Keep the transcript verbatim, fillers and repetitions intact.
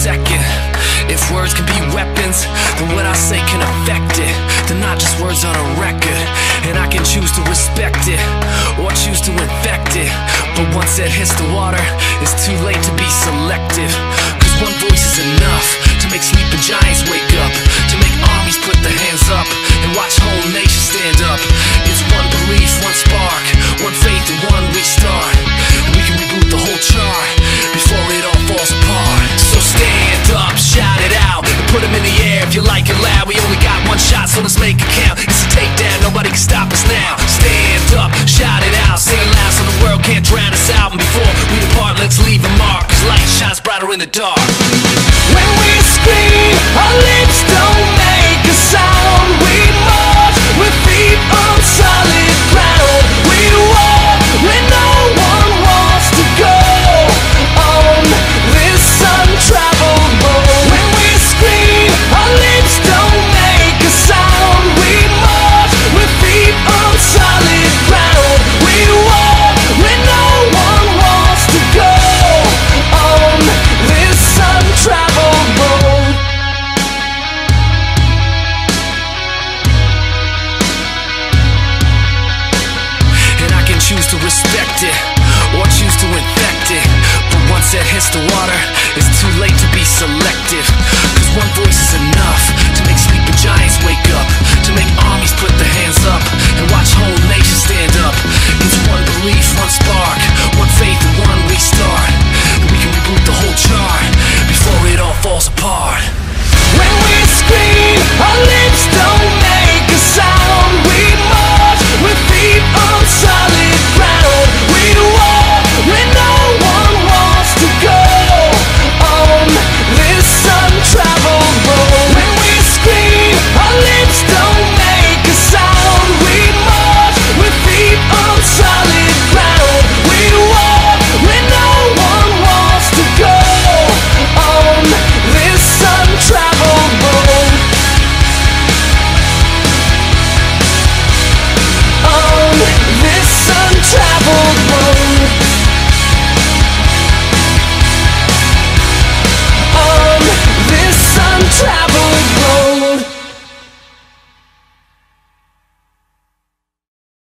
second. If words can be weapons, then what I say can affect it. They're not just words on a record, and I can choose to respect it or choose to infect it. But once it hits the water, it's too late to be selective. Cause one voice is enough to make sleeping giants wake up, to make armies put their hands up and watch whole nations stand up. It's one belief, one spark, one faith and one restart, and we can reboot the whole chart before it all falls apart. So stand up, shout it out, and put them in the air if you like it loud. We only got one shot, so let's make it count. It's a takedown, nobody can stop us now. Stand up, shout it out, sing it loud so the world can't drown us out. And before we depart, let's leave a mark, cause light shines brighter in the dark. When we scream, our lips don't make a sound. We march with feet on solid ground. We walk when no one wants to go on this untraveled road. When we scream, our lips don't make a sound. We march with feet on solid ground. We walk when no one wants to go on this untraveled road. And I can choose to respect it or choose to infect it. But once it hits the water, it's too late to be selective. Cause one voice is enough to make sleeping giants wake up, to make armies put their hands